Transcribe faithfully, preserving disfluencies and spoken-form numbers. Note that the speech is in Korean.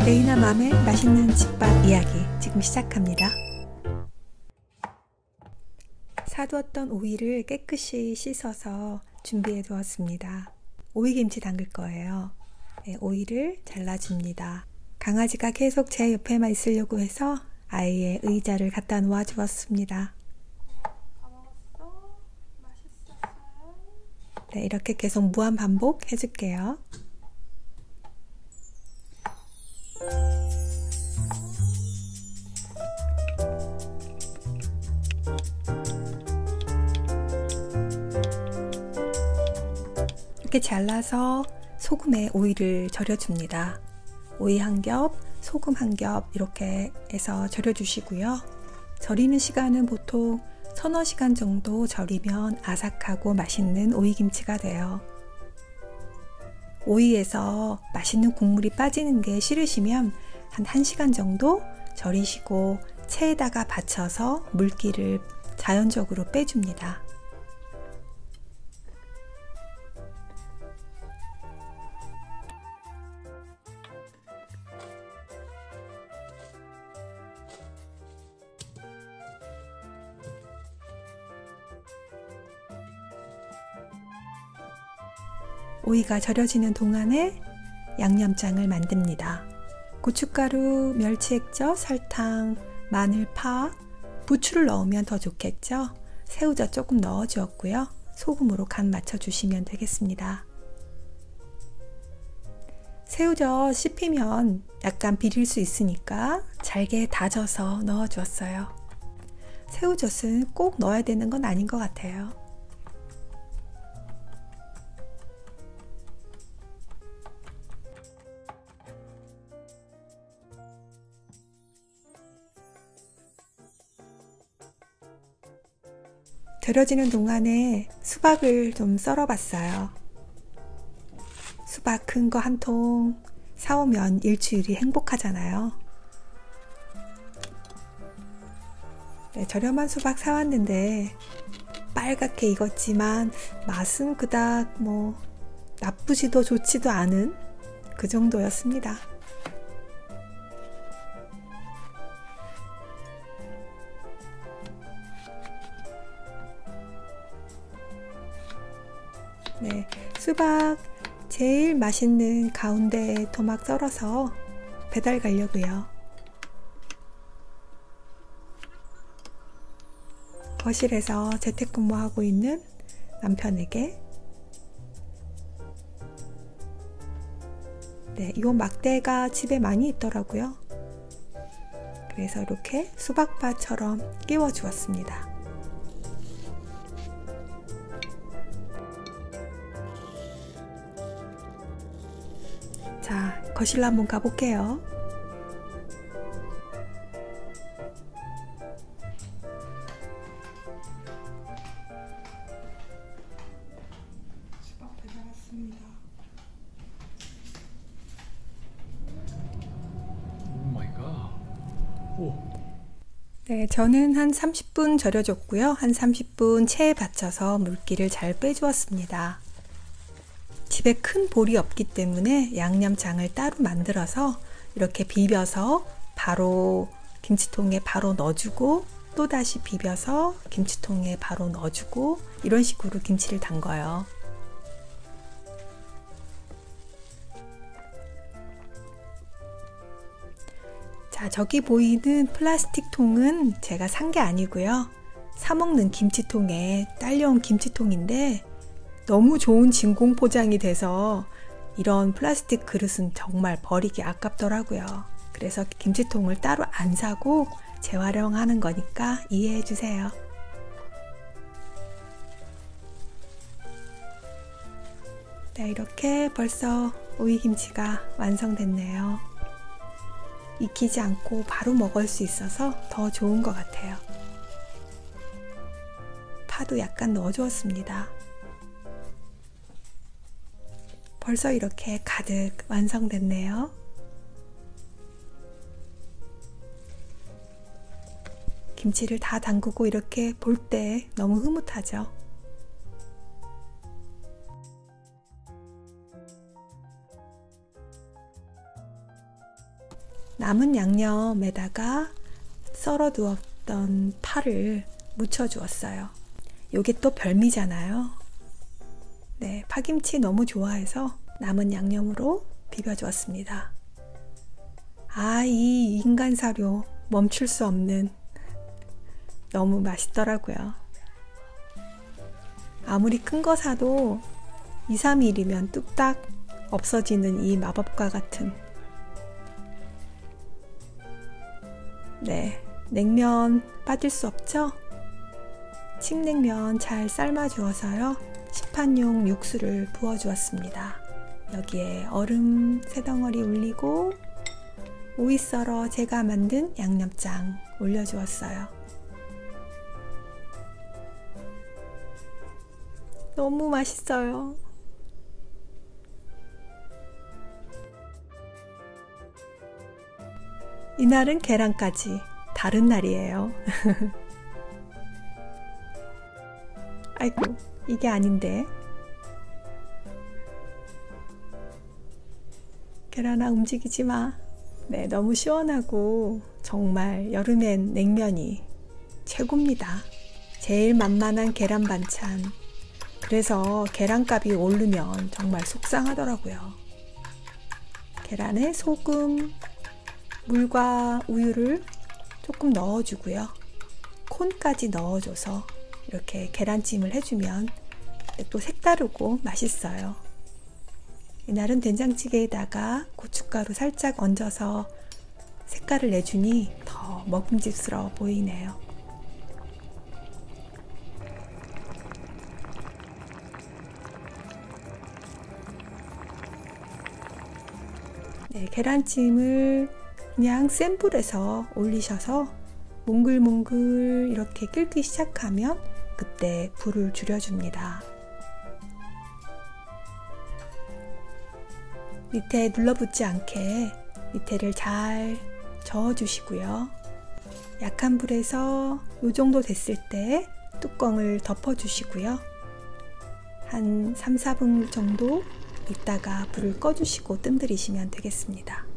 레이나 맘의 맛있는 집밥 이야기 지금 시작합니다. 사두었던 오이를 깨끗이 씻어서 준비해 두었습니다. 오이김치 담글 거예요. 네, 오이를 잘라줍니다. 강아지가 계속 제 옆에만 있으려고 해서 아이의 의자를 갖다 놓아 주었습니다. 네, 이렇게 계속 무한 반복 해줄게요. 이렇게 잘라서 소금에 오이를 절여줍니다. 오이 한 겹, 소금 한 겹 이렇게 해서 절여주시고요. 절이는 시간은 보통 서너 시간 정도 절이면 아삭하고 맛있는 오이김치가 돼요. 오이에서 맛있는 국물이 빠지는 게 싫으시면 한 1시간 정도 절이시고 체에다가 받쳐서 물기를 자연적으로 빼줍니다. 오이가 절여지는 동안에 양념장을 만듭니다. 고춧가루, 멸치액젓, 설탕, 마늘, 파, 부추를 넣으면 더 좋겠죠? 새우젓 조금 넣어주었고요. 소금으로 간 맞춰주시면 되겠습니다. 새우젓 씹히면 약간 비릴 수 있으니까 잘게 다져서 넣어주었어요. 새우젓은 꼭 넣어야 되는 건 아닌 것 같아요. 절여지는 동안에 수박을 좀 썰어 봤어요. 수박 큰 거 한 통 사오면 일주일이 행복하잖아요. 네, 저렴한 수박 사왔는데 빨갛게 익었지만 맛은 그닥 뭐 나쁘지도 좋지도 않은 그 정도였습니다. 네, 수박 제일 맛있는 가운데 토막 썰어서 배달 가려고요. 거실에서 재택근무하고 있는 남편에게 네, 이 막대가 집에 많이 있더라고요. 그래서 이렇게 수박바처럼 끼워 주었습니다. 자, 거실로 한번 가볼게요. 수박 배달 왔습니다. 오 마이 갓. 오. 네, 저는 한 삼십 분 절여줬고요. 한 삼십 분 체에 받쳐서 물기를 잘 빼주었습니다. 집에 큰 볼이 없기 때문에 양념장을 따로 만들어서 이렇게 비벼서 바로 김치통에 바로 넣어주고 또다시 비벼서 김치통에 바로 넣어주고 이런 식으로 김치를 담궈요. 자, 저기 보이는 플라스틱 통은 제가 산 게 아니고요. 사 먹는 김치통에 딸려온 김치통인데 너무 좋은 진공 포장이 돼서 이런 플라스틱 그릇은 정말 버리기 아깝더라고요. 그래서 김치통을 따로 안 사고 재활용하는 거니까 이해해 주세요. 네, 이렇게 벌써 오이김치가 완성됐네요. 익히지 않고 바로 먹을 수 있어서 더 좋은 것 같아요. 파도 약간 넣어주었습니다. 벌써 이렇게 가득 완성됐네요. 김치를 다 담그고 이렇게 볼 때 너무 흐뭇하죠. 남은 양념에다가 썰어 두었던 파를 묻혀 주었어요. 요게 또 별미잖아요. 네, 파김치 너무 좋아해서 남은 양념으로 비벼 주었습니다. 아, 이 인간 사료 멈출 수 없는, 너무 맛있더라고요. 아무리 큰 거 사도 이, 삼 일이면 뚝딱 없어지는 이 마법과 같은. 네, 냉면 빠질 수 없죠? 칡냉면 잘 삶아 주어서요, 시판용 육수를 부어 주었습니다. 여기에 얼음 세 덩어리 올리고 오이 썰어 제가 만든 양념장 올려 주었어요. 너무 맛있어요. 이날은 계란까지 다른 날이에요. 아이고, 이게 아닌데. 계란아, 움직이지 마. 네, 너무 시원하고 정말 여름엔 냉면이 최고입니다. 제일 만만한 계란 반찬. 그래서 계란값이 오르면 정말 속상하더라고요. 계란에 소금, 물과 우유를 조금 넣어주고요. 콘까지 넣어줘서 이렇게 계란찜을 해주면 또 색다르고 맛있어요. 이날은 된장찌개에다가 고춧가루 살짝 얹어서 색깔을 내주니 더 먹음직스러워 보이네요. 네, 계란찜을 그냥 센 불에서 올리셔서 몽글몽글 이렇게 끓기 시작하면 그때 불을 줄여줍니다. 밑에 눌러붙지 않게 밑에를 잘 저어주시고요. 약한 불에서 이 정도 됐을 때 뚜껑을 덮어주시고요. 한 삼, 사 분 정도 있다가 불을 꺼주시고 뜸 들이시면 되겠습니다.